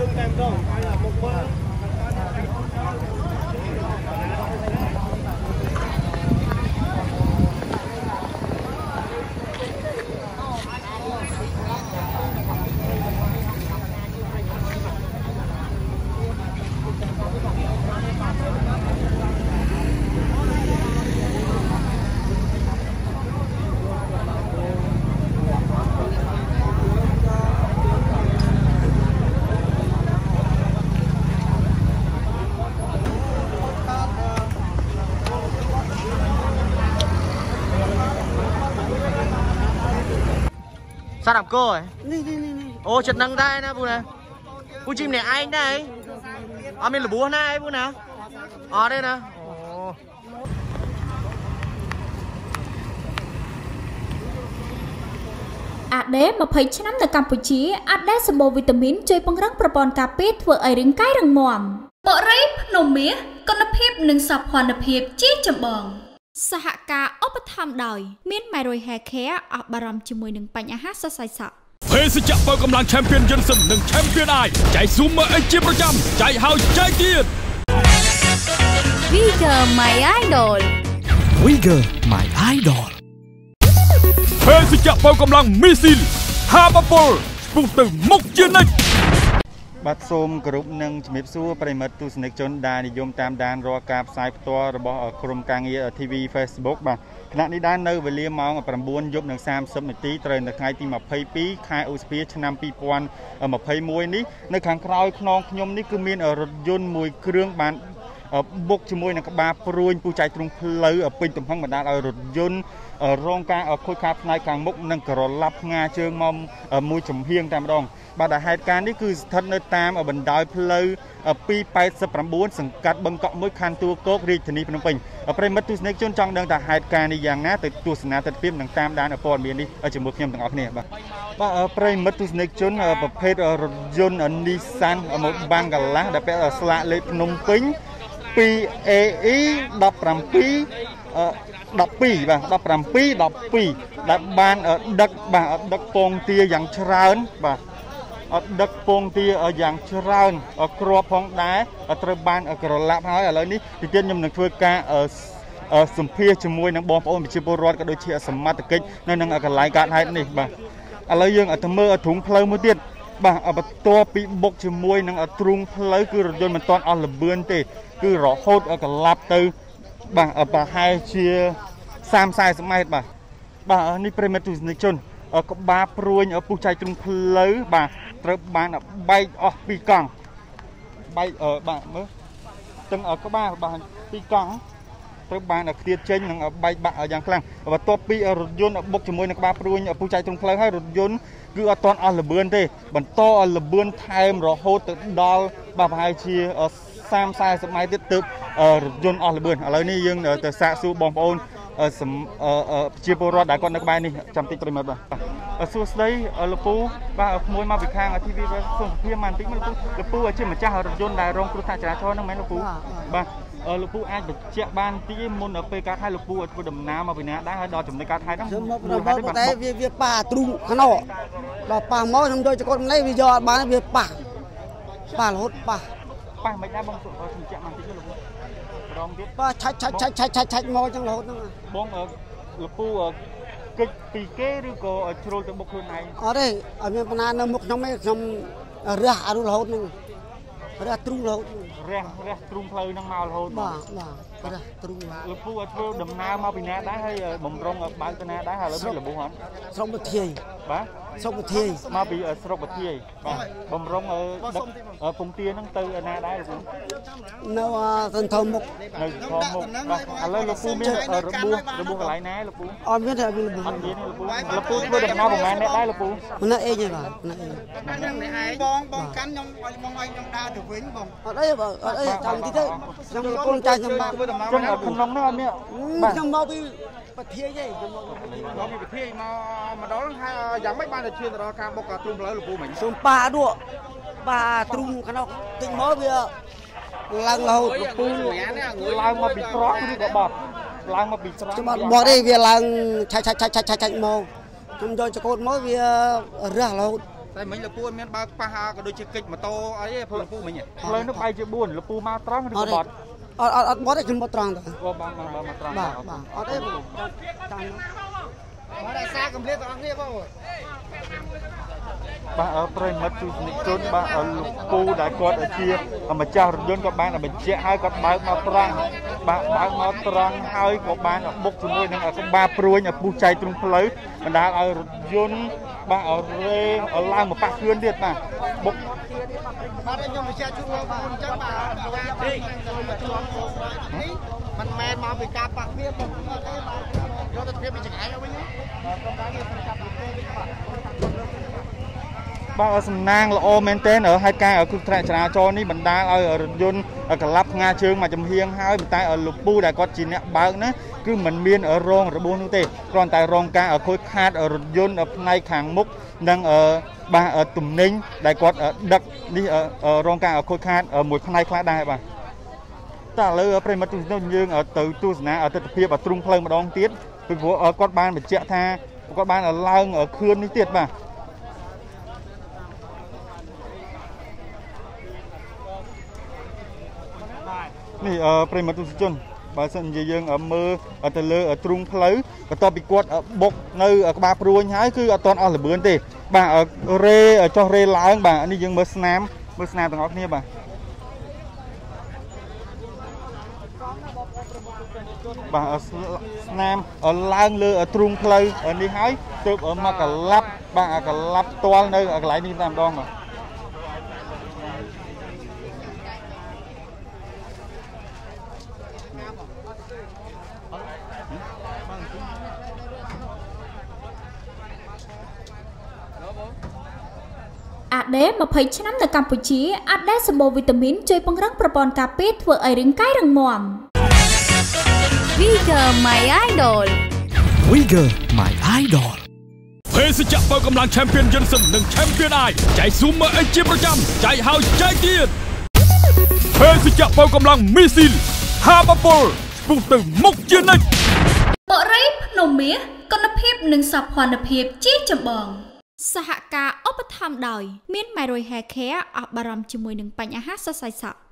Sao đạp cơ rồi? Ô chật nâng tay nè bố nè. Bố chim này anh đây. Mình là bố này bố nè. Đây nè. Ade 20 ឆ្នាំនៅកម្ពុជា Ade សម្បូរវីតាមីនជួយពង្រឹងប្រព័ន្ធការពារធ្វើឲ្យរាងកាយរឹងមាំបរិយភ្នំមាសគុណភាពនិងសោភ័ណភាពជាចម្បងសហការឧបត្ថម្ភដោយមាន Myroy Hair Care អស់បារម្ភជាមួយនឹងបញ្ហាសរសៃសក់ភេសជ្ជៈបើកម្លាំង Champion Johnson និង Champion I ចែក Zoom អីជាប្រចាំចែកហើយចែកទៀត Vigor My Idol Vigor My Idol ភេសជ្ជៈបើកម្លាំង Missile ហាបពលស្ពុះទៅមុខជានិច្ចបាទសូមគោរពនឹងជំរាបសួរប្រិមិត្តទស្សនិកជនដែលនិយមតាមដានរាល់ការផ្សាយផ្ទាល់របស់ក្រុមការងារ TV Facebook បាទខណៈនេះដែរនៅវេលាម៉ោង 9 យប់និង30នាទីត្រូវនៅថ្ងៃទី 22 ខែឧសភាឆ្នាំ 2021 នេះនៅខាងក្រោយខ្នងខ្ញុំនេះគឺមានរថយន្តមួយគ្រឿងបានបុកជាមួយនឹងក្បាលព្រួញពូចៃទ្រង់ផ្លូវពេញទំហឹងបណ្ដាលឲ្យរថយន្តរងការខូចខាតផ្នែកខាងមុខនិងក្រឡាប់ផ្ងាជើងមកមួយចំហៀងតែម្ដងបាទហេតុការណ៍នេះគឺស្ថិតនៅតាមបណ្ដោយផ្លូវ289សង្កាត់បឹងកក់មួយខណ្ឌទួលគោករាជធានីភ្នំពេញប្រិមិត្តទស្សនិកជនចង់ដឹងថាហេតុការណ៍នេះយ៉ាងណាទៅទស្សនាទស្សនវិជ្ជានិងតាមដានព័ត៌មាននេះជាមួយខ្ញុំទាំងអស់គ្នាបាទប្រិមិត្តទស្សនិកជនប្រភេទរថយន្ត Nissan មកបាំងកាឡាស់ដែលពាក់ស្លាកលេខភ្នំពេញ 2AE 17 12 បាទ17 12ដែលបានដឹកពងទាយ៉ាងច្រើនបាទដឹកពងទាយ៉ាងច្រើនគ្រាប់ផងដែរត្រូវបានក្រឡាប់ហើយឥឡូវនេះទីទៀតខ្ញុំនឹងធ្វើការសម្ភាសជាមួយនឹងបងប្អូនប្រជាពលរដ្ឋក៏ដូចជាសមត្ថកិច្ចនៅនឹងកន្លែងកើតហេតុនេះបាទឥឡូវយើងទៅមើលទ្រុងផ្លូវមួយទៀតបាទបន្ទាប់ពីបុកជាមួយនឹងទ្រុងផ្លូវគឺរថយន្តមិនទាន់អស់លបឿនទេគឺរហូតកន្លាប់ទៅបាទប្រហែលជា 30-40 ម៉ែត្របាទនេះប្រិមិត្តទស្សនិកជនក្បាលព្រួយពុះចៃទ្រង់ផ្លូវបាទត្រូវបានបែកអស់ពីរកង់បែកបាទមើលទាំងក្បាលបាទពីរកង់ត្រូវបានឃ្លាតចេញនិងបែកបាក់យ៉ាងខ្លាំងបន្ទាប់ពីរថយន្តបុកជាមួយនឹងក្បាលព្រួយពុះចៃទ្រង់ផ្លូវហើយរថយន្តគឺអត់ទាន់អស់លបឿនទេបន្តលបឿនថែមរហូតទៅដល់បាទប្រហែលជា 30-40 ម៉ែត្រទៀតទើបរថយន្តអស់លបឿនឥឡូវនេះយើងទៅសាកសួរបងប្អូនជាពលរដ្ឋដែលគាត់នៅក្បែរនេះចាំតិចប្រិមិត្តបាទសួស្ដីលោកពូបាទក្មួយមកពីខាង TV សុខភាពមកបន្តិចមកលោកពូជាម្ចាស់រថយន្តដែលរងគ្រោះថ្នាក់ចរាចរណ៍ហ្នឹងមែនលោកពូបាទលោកពូអាចបញ្ជាក់បានតិចមុនពេលកើតហេតុលោកពូធ្វើដំណើរមកពីណាដែរហើយដល់ចំណុចកើតហេតុហ្នឹងមកតែវាប៉ាទ្រូងខ្នោដល់ប៉ាមកខ្ញុំយកចកត់នេះវាយកអត់បានវាប៉ារហូតប៉ាមិនដែរបងបញ្ជាក់បានតិចលោកពូរងទៀតប៉ាឆាច់មកចឹងរហូតហ្នឹងបងលោកពូកិច្ចពីគេឬក៏ជ្រុលទៅបុកខ្លួនឯងអត់ទេអត់មានបណ្ណានៅមុខខ្ញុំទេខ្ញុំរះអរុរហូតហ្នឹងរះទ្រូងរហូតរះទ្រូងផ្លូវហ្នឹងមករហូតបាទរះទ្រូងលោកពូធ្វើដំណើរមកពីណាដែរហើយបំរុងបើកទៅណាដែរហើយឥឡូវមានលបុះអត់ស្រុកវិធាយបាទស្រុកវិធាយមកពីស្រុកវិធាយបាទបំរុងដឹកពងទាហ្នឹងទៅណាដែរលោកពូនៅសន្ធមុខនៅសន្ធមុខបាទឥឡូវលោកពូមានរបួសកន្លែងណាលោកពូអត់មានទេអត់មានរបួសលោកពូធ្វើដំណើរប្រហែលអ្នកដែរលោកពូម្នាក់ឯងទេបាទម្នាក់ឯងបងកាន់ខ្ញុំឲ្យខ្ញុំដើរទៅវិញបងអត់អីចាំតិចទៅខ្ញុំកូនចាស់ខ្ញុំធ្វើដំណើរក្នុងនោះអត់មានខ្ញុំមកពីប្រធាយទេខ្ញុំមកពីប្រធាយមកដល់ហើយយ៉ាងម៉េចបានទៅឈានទៅដល់ការបុកទ្រូងផ្លូវលោកពូមិញសូមប៉ាដួប៉ាទ្រូងខ្នោះទិញមកវាឡើងរហូតលោកពូឡើងមកពីត្រង់ឬក៏បត់ឡើងមកពីត្រង់ខ្ញុំអត់បត់ទេវាឡើងឆាច់មកខ្ញុំយកចកូតមកវារះរហូតតែមិញលពូមានបើកប៉ះក៏ដូចជាកិច្ចម៉ូតូអីលពូមិញផ្លូវនោះបែកជា4លពូមកត្រង់ឬក៏បត់អត់បត់ទេខ្ញុំបត់ត្រង់ទៅបាទមកត្រង់បាទអត់ទេតាមមកដល់សារកំភ្លេតបងប្អូនបងបាទប្រិមិត្តទស្សនិកជនបាទលោកពូដែលគាត់ជាម្ចាស់រថយន្តក៏បានបញ្ជាក់ហើយគាត់បើកមកត្រង់បាទបើកមកត្រង់ហើយក៏បានបុកជាមួយនឹងក្បាលព្រួយពុះចែកទ្រង់ផ្លូវបណ្ដាលឲ្យរថយន្តបាទរេឡើងមកប៉ះខ្លួនទៀតបាទបុកបាទខ្ញុំបញ្ជាក់ជូនបងប្អូនអញ្ចឹងបាទនេះមិនមែនមកពីការប៉ះវាទេយកទៅភាពពីចង្អែតវិញបាទសំណាងល្អមែនទែនហេតុការណ៍គ្រោះថ្នាក់ចរាចរណ៍នេះបណ្ដាលឲ្យរថយន្តកន្លាប់ផ្ងាជើងមកចំហៀងហើយប៉ុន្តែលោកពូដែលគាត់ជាអ្នកបើកណាគឺមិនមានរងរបួសនោះទេគ្រាន់តែរងការខូចខាតរថយន្តផ្នែកខាងមុខនិងបាទទំនិញដែលគាត់ដឹកនេះរងការខូចខាតមួយផ្នែកខ្លះដែរបាទតែឥឡូវប្រិមិត្តទស្សនិកយើងទៅទស្សនាទស្សនវិជ្ជាទ្រង់ផ្លូវម្ដងទៀតពីព្រោះគាត់បានបញ្ជាក់ថាគាត់បានឡើងខឿននេះទៀតបាទនេះប្រិមត្តទស្សនិកជនបើសិនជាយើងមើលទៅលើទ្រង់ផ្លូវបន្ទាប់ពីគាត់បុកនៅក្បាលព្រួយហើយគឺអត់ទាន់អស់ល្បឿនទេបាទរេចុះរេឡើងបាទនេះយើងមើលស្នាមទាំងអស់គ្នាបាទបាទស្នាមឡើងលើទ្រង់ផ្លូវនេះហើយទើបមកកលាប់បាទកលាប់ផ្ទាល់នៅកន្លែងនេះតែម្ដងបាទអាដេ20ឆ្នាំនៅកម្ពុជាអាដេសម្បូរវីតាមីនជួយពង្រឹងប្រព័ន្ធការពារធ្វើឲ្យរាងកាយរឹងមាំ Vigor My Idol Vigor My Idol ភេសជ្ជៈបើកម្លាំង Champion Johnson និង Champion I ចែក Super X ជាប្រចាំចែកហើយចែកទៀតភេសជ្ជៈបើកម្លាំង Missile ហាបពលស្ពុះទៅមុខជានិច្ចបរិយាភ្នំមាសគុណភាពនិងសោភ័ណភាពជាចម្បងសហការឧបត្ថម្ភដោយមាន Myroy Hair Care អស់បារម្ភជាមួយនឹងបញ្ហាសរសៃសក់